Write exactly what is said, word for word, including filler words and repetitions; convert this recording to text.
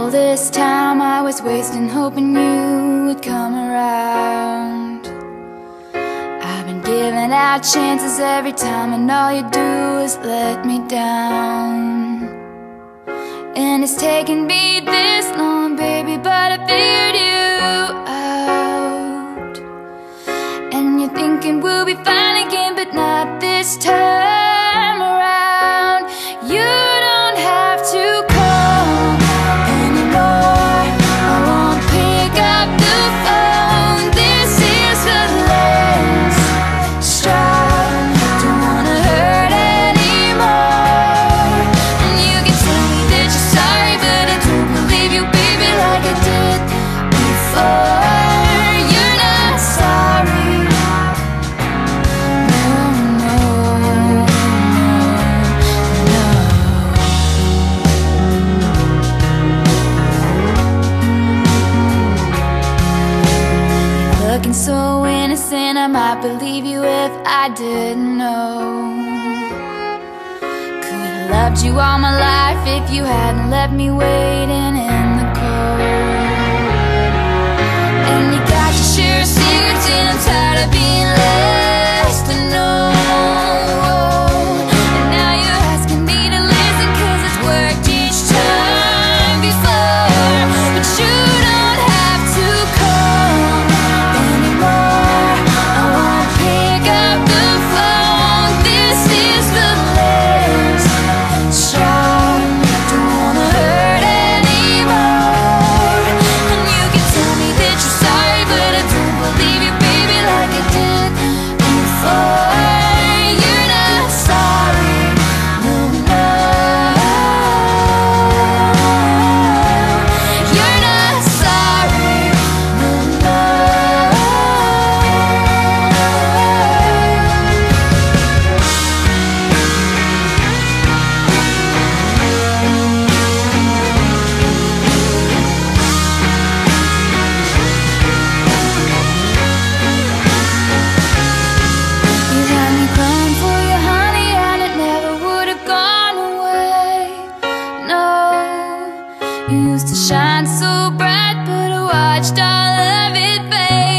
All this time I was wasting hoping you would come around. I've been giving out chances every time, and all you do is let me down. And it's taken me this long, baby, but I figured you out. And you're thinking we'll be fine again, but not this time around. You don't have to call anymore. I won't pick up the phone. This is the last straw. Don't wanna hurt anymore. And you can tell me that you're sorry, but I don't believe you, baby, like I did before. You're not sorry. No, no, no, no. Looking so innocent, I might believe you if I didn't know. Could've loved you all my life if you hadn't left me waiting in the cold. And you got your share of secrets, and I'm tired of being less to know. And now you're asking me to listen, 'cause it's worked each time before. But you don't have to call anymore. I won't pick up the phone. This is the last straw. Don't wanna hurt anymore. And you can tell me that you're sorry, but I don't believe you, baby, like I did before. You're not sorry. No, no. You're not sorry. No, no. You had me crying for you, honey, and it never would have gone away. No, you used to shine so bright, but I watched all of it fade.